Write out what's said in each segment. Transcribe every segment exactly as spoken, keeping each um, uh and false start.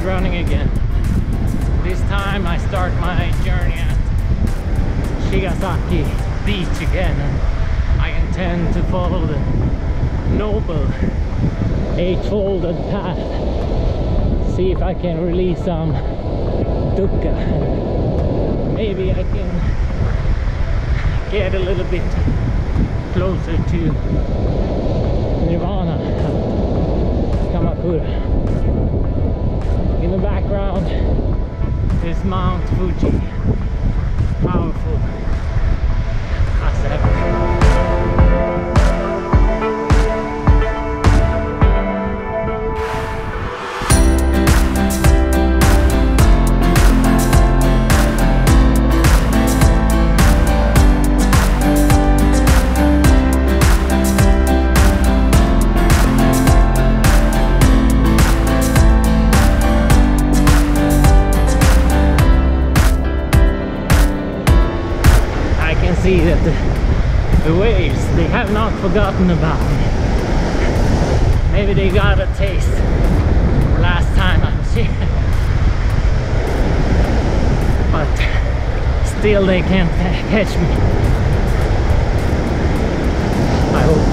running again. This time I start my journey at Chigasaki beach again, and I intend to follow the noble eight-folded path. See if I can release some dukkha. Maybe I can get a little bit closer to Nirvana, Kamakura. In the background is Mount Fuji, powerful as ever. See that the, the waves, they have not forgotten about me. Maybe they got a taste last time I was here, but still they can't catch me. I hope.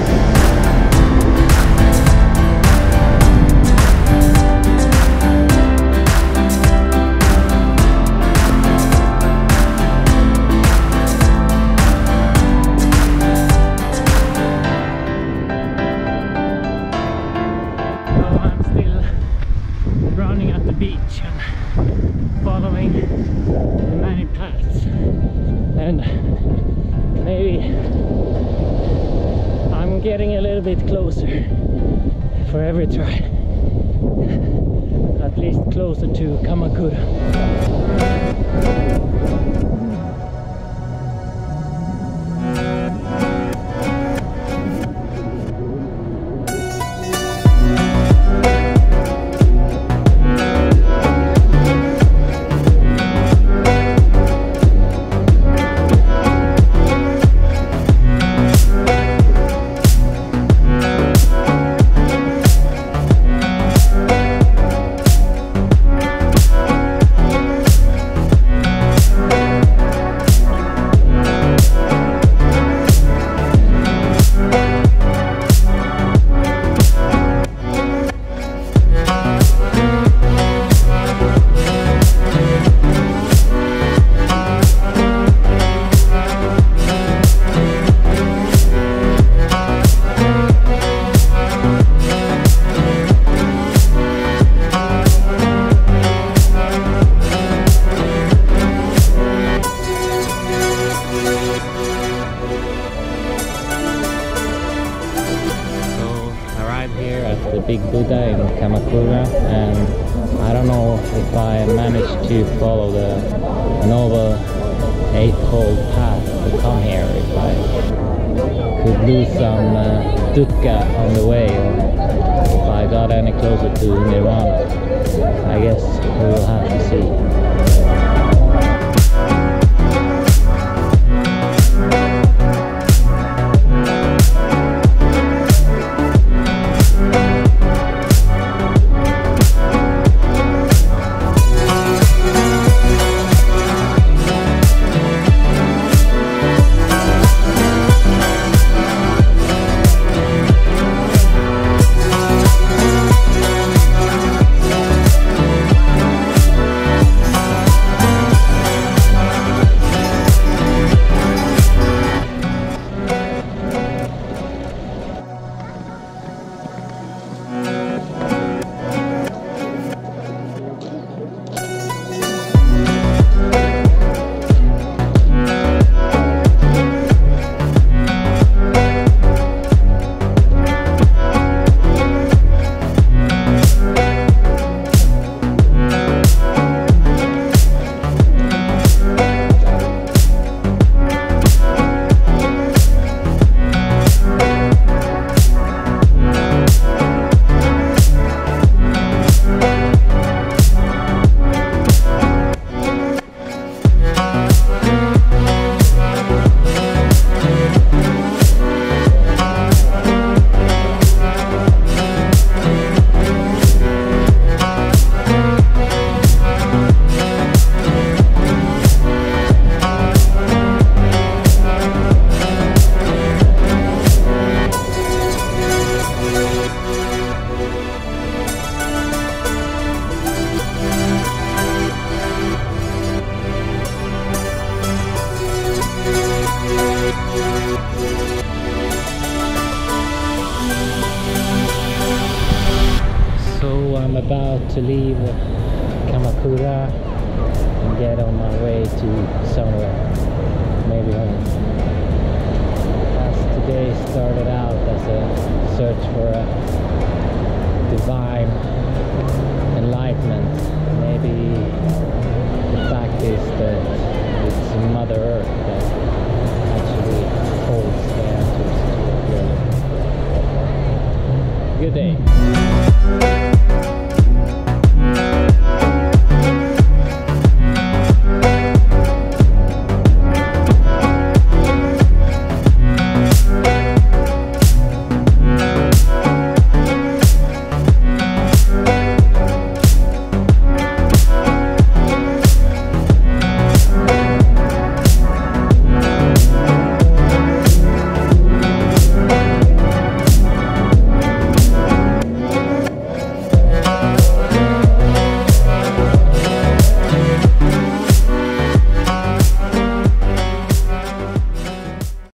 Beach and following the many paths, and maybe I'm getting a little bit closer for every try, at least closer to Kamakura. The big Buddha in Kamakura, and I don't know if I managed to follow the noble eightfold path to come here, if I could lose some uh, dukkha on the way, or if I got any closer to Nirvana. I guess we will have to see. to leave Kamakura and get on my way to somewhere, maybe home. As today started out as a search for a divine enlightenment, maybe the fact is that